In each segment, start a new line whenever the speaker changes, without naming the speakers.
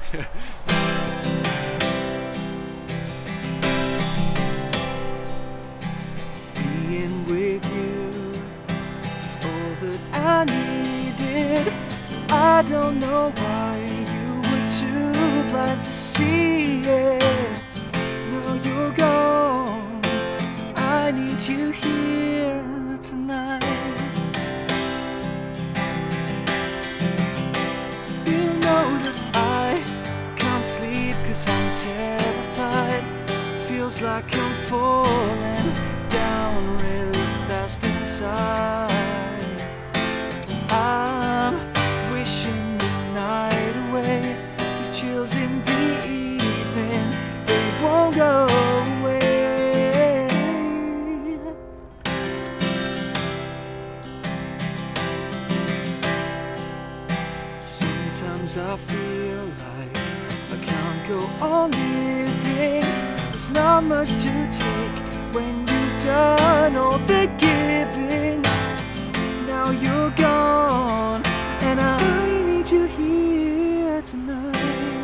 Being with you is all that I needed. I don't know why you were too blind to see it. Now you're gone, I need you here tonight. You know that I can't sleep 'cause I'm terrified. Feels like I'm falling down really fast inside. I'm wishing the night away. These chills in the evening, they won't go away. Sometimes I feel like I can't go on living. There's not much to take when you've done all the giving. Now you're gone, and I need you here tonight.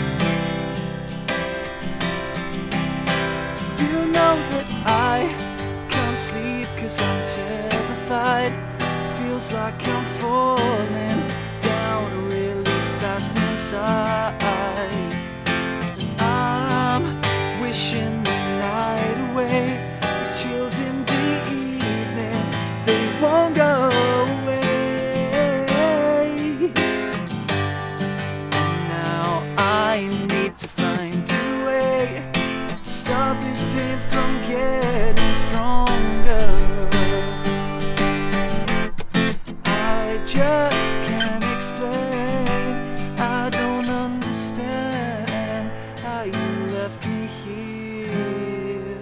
You know that I can't sleep 'cause I'm terrified. Feels like I'm falling down really fast inside. I'm wishing the night away. These chills in the evening, they won't go away. Now I need to find a way to stop this pain from getting stronger. I just can't explain. I don't understand how you left me here.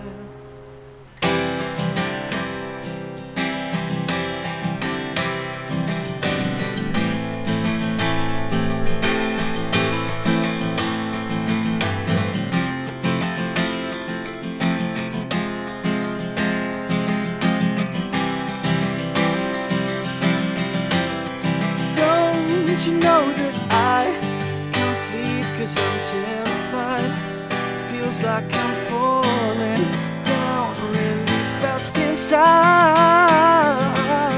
Don't you know that I can't sleep 'cause I'm terrified? Feels like I'm falling down really fast inside.